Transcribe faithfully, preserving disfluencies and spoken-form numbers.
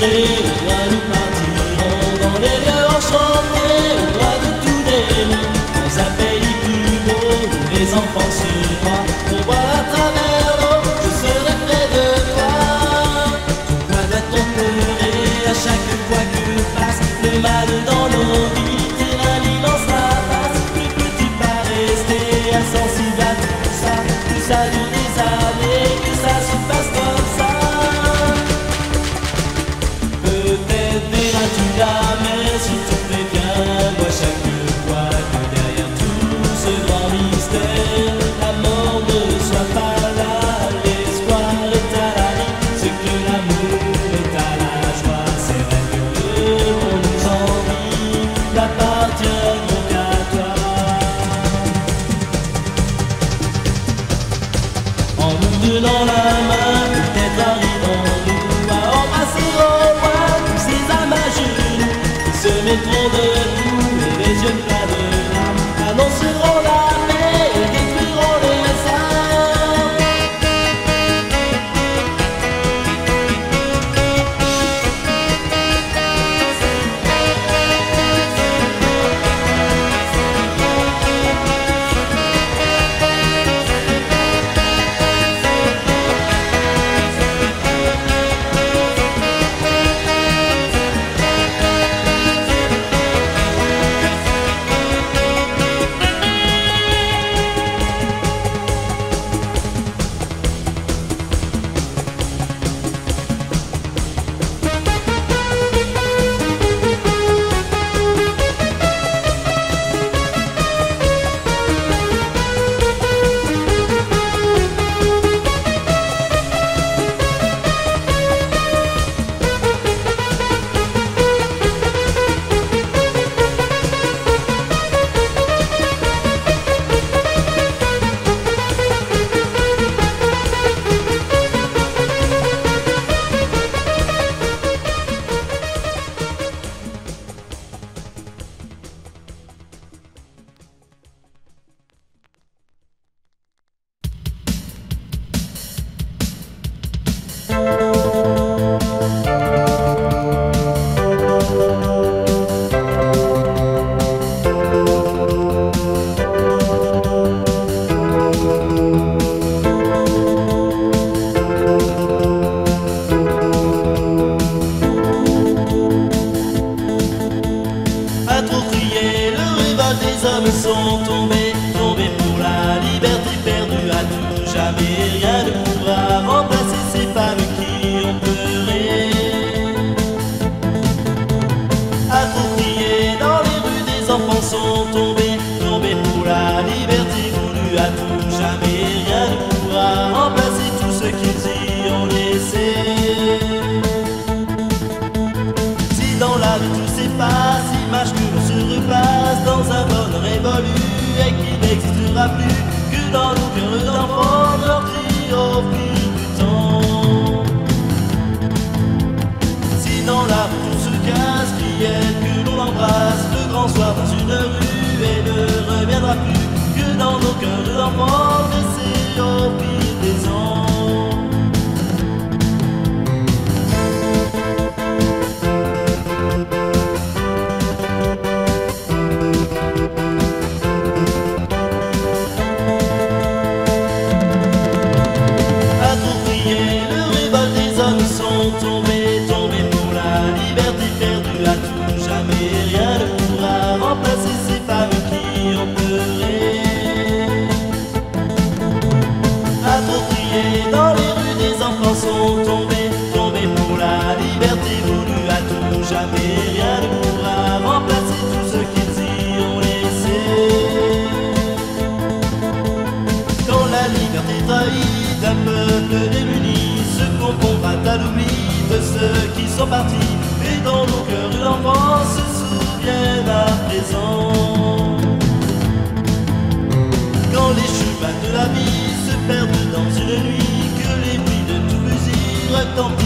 tirer, au loin nous partirons dans les lieux enchantés, au loin de tous les mondes, dans un pays plus beau, où les enfants se croient, on voit à travers l'eau, je serai près de toi. Pourquoi doit-on pleurer à chaque fois que passe le mal dans nos vies? Tyrannie dans sa face, ne peut-il pas rester insensible à tout ça? Tout ça dure des années, que ça se passe comme ça. Peut-être verras-tu la mer si tu fais bien. Moi chaque fois que derrière tout ce grand mystère, la mort ne soit pas là, l'espoir est à la vie, ce que l'amour est à la joie. C'est vrai que le monde nous envie, n'appartient donc à toi. En nous donnant la main, peut-être arrivons-nous à embrasser au loin tous ces âmes à genoux qui se mettront debout et les yeux pleins de larmes annonceront la paix et détruiront les armes. À trop crier, le rival des hommes sont tombés, tombés pour la liberté perdue à tout jamais. Rien ne pourra remplacer ces femmes qui ont pleuré. À trop crier, dans les rues des enfants sont tombés, tombés pour la liberté voulue à tout jamais. Rien ne pourra remplacer tout ce qu'ils y ont laissé. Si dans la vie tout s'efface, image que l'on se repasse dans un monde révolu et qui n'existera plus que dans nos cœurs d'enfants, leur cri au fil du temps. Si dans la rue tout se casse, prière que l'on l'embrasse, le grand soir dans une rue et ne reviendra plus que dans nos cœurs d'enfants, laissés au fil des ans. Tombés, tombés pour la liberté perdue à tout jamais. Rien ne pourra remplacer ces femmes qui ont pleuré. À trop crier, dans les rues des enfants sont tombés, tombés pour la liberté voulue à tout jamais. Rien ne pourra remplacer tout ce qu'ils y ont laissé. Quand la liberté trahie d'un peuple démuni se confondra à l'oubli de ceux qui sont partis et dont nos cœurs d'enfants se souviennent à présent. Quand les chemins de la vie se perdent dans une nuit, que les bruits de tout fusil retentissent